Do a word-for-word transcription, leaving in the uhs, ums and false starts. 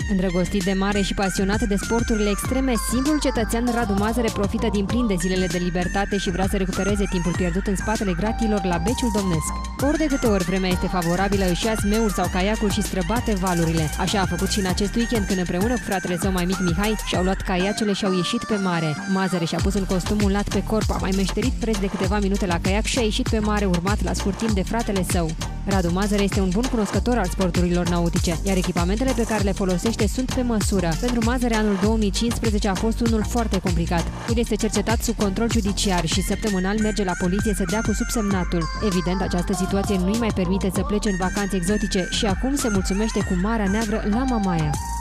Îndrăgostit de mare și pasionat de sporturile extreme, simplul cetățean Radu Mazăre profită din plin de zilele de libertate și vrea să recupereze timpul pierdut în spatele gratiilor la Beciul Domnesc. Ori de câte ori vremea este favorabilă, își ia smeul sau caiacul și străbate valurile. Așa a făcut și în acest weekend, când împreună cu fratele său mai mic Mihai și-au luat caiacele și au ieșit pe mare. Mazăre și-a pus un costum ulat pe corp, a mai meșterit preț de câteva minute la caiac și a ieșit pe mare, urmat la scurt timp de fratele său. Radu Mazăre este un bun cunoscător al sporturilor nautice, iar echipamentele pe care le folosește sunt pe măsură. Pentru Mazăre, anul două mii cincisprezece a fost unul foarte complicat. El este cercetat sub control judiciar și săptămânal merge la poliție să dea cu subsemnatul. Evident, această situație nu-i mai permite să plece în vacanțe exotice și acum se mulțumește cu Marea Neagră la Mamaia.